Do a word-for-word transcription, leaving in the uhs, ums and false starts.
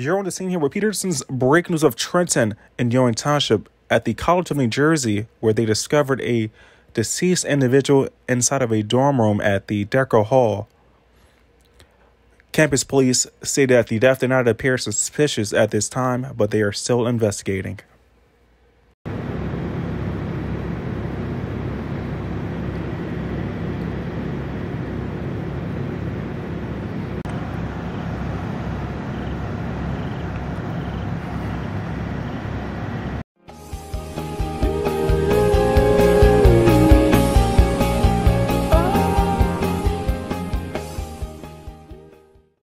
You're on the scene here with Peterson's breaking news of Trenton and EWING Township at the College of New Jersey, where they discovered a deceased individual inside of a dorm room at the Decker Hall. Campus police say that the death did not appear suspicious at this time, but they are still investigating.